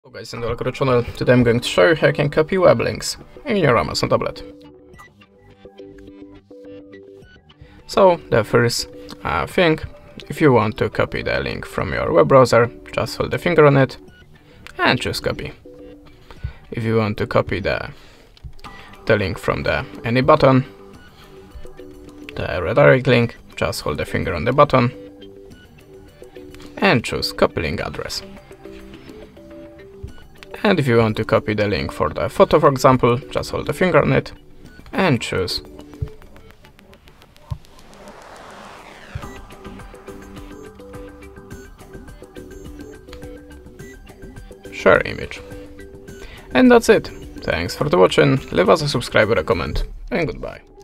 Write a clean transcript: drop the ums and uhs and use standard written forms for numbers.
Hello guys, and welcome to the channel. Today I'm going to show you how you can copy web links in your Amazon tablet. So the first thing, if you want to copy the link from your web browser, just hold the finger on it and choose copy. If you want to copy the link from any button, the redirect link, just hold the finger on the button and choose copy link address. And if you want to copy the link for the photo, for example, just hold the finger on it and choose share image. And that's it. Thanks for watching, leave us a subscribe or a comment, and goodbye.